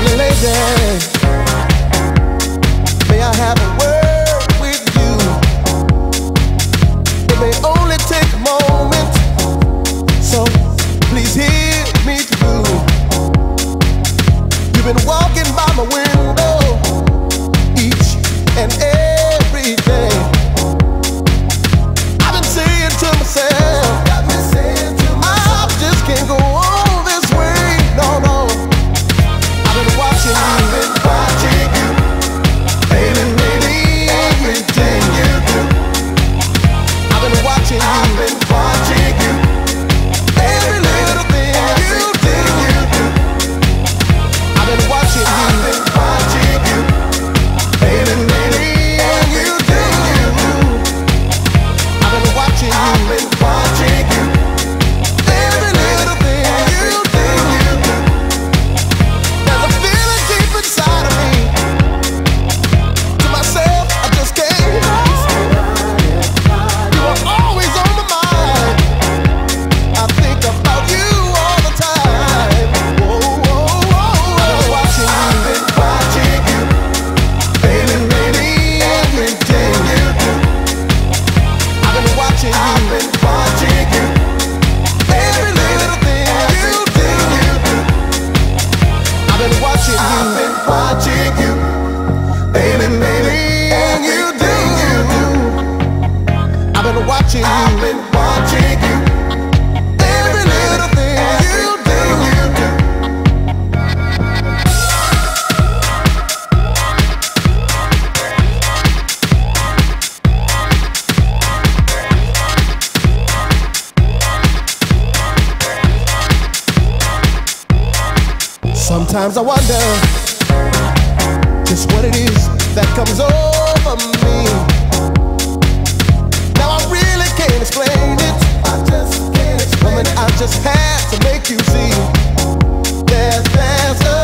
lady, may I have a word with you? It may only take a moment, so please hear me through. You've been walking by my window each and every day. I've been saying to myself, I just can't go on this way, no, no. I've been watching you, baby, baby, everything you do. I've been watching you, every little thing you do. I've been watching you, baby, baby, everything you do. I've been watching you, every little thing you do. There's a feeling deep inside of me. To myself, I just can't hide. You are always on my mind. I think about you all the time. Whoa, whoa, whoa. I've been watching you, baby, baby, everything you do. I've been watching you, every little thing you do. I've been watching you, baby, baby, you do. I've been watching you, every little thing you do. Sometimes I wonder just what it is that comes over me. Now I really can't explain it. Woman, I just had to make you see there's a